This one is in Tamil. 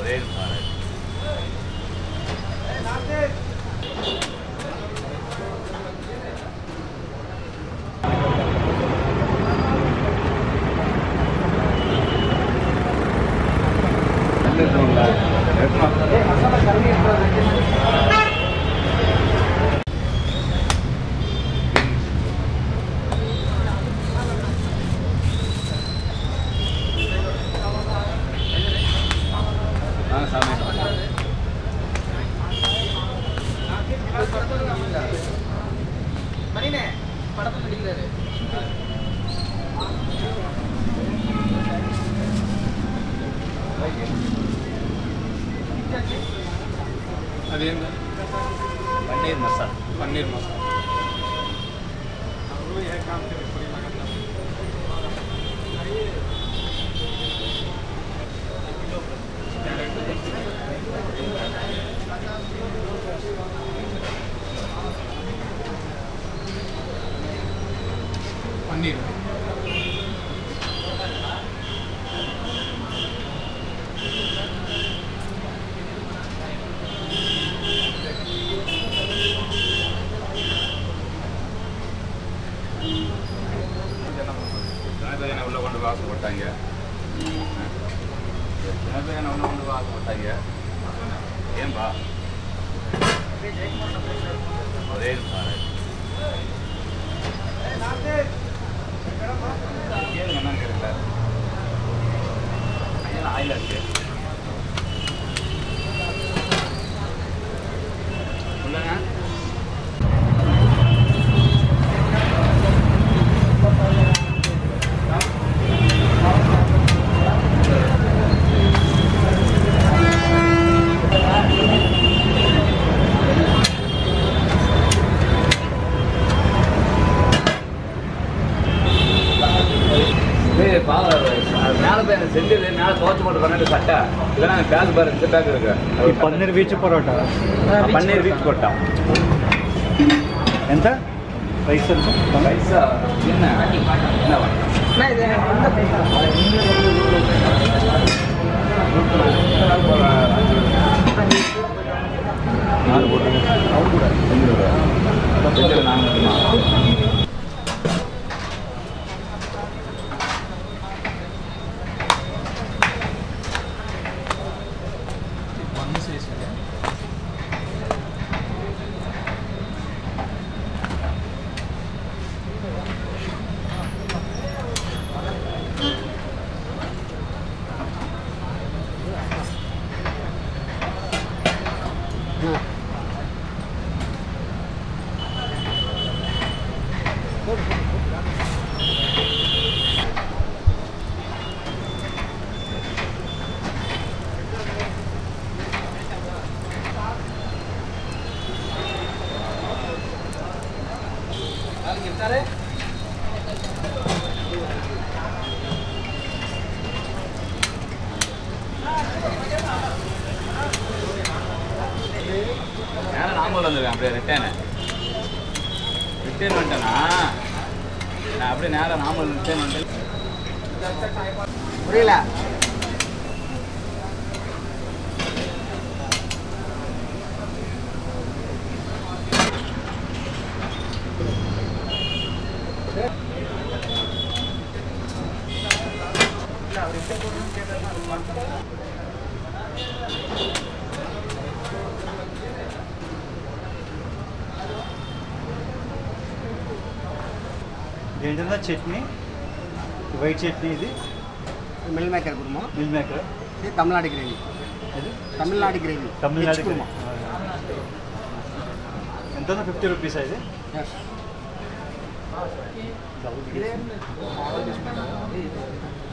पनीर मसाला पनीर உள்ள கொண்டு வாச போட்டாங்க உள்ள கொண்டு வாச போட்டாங்க ஏன்பா ஒரே என்ன இருக்குல்ல ஆயில் இருக்கு சொல்லுங்க செந்தில் மேலே தோச்சு போட்டு பண்ணி சட்டை இதெல்லாம் பேக் பாரு இந்த பேக் இருக்கு పన్నీర్ బీచ్ పరోటా పన్నీర్ బీచ్ కొట్టా ఎంత రైస్ ఎంత రైస్ என்ன நாம வந்துருக்கேன் அப்படியே ரிட்டர்ன் வந்துட்டேன்னா நான் அப்படியே நேரம் நாம ரிட்டர்ன் வந்துட்டேன் புரியல ఏంటన్నా చట్నీ వైట్ చట్నీ ఇది meal maker kurma meal maker ఇది తమిళనాడు గ్రేవీ ఇది తమిళనాడు గ్రేవీ తమిళనాడు కుర్మా ఎంత 50 రూపీస్ ఇది yes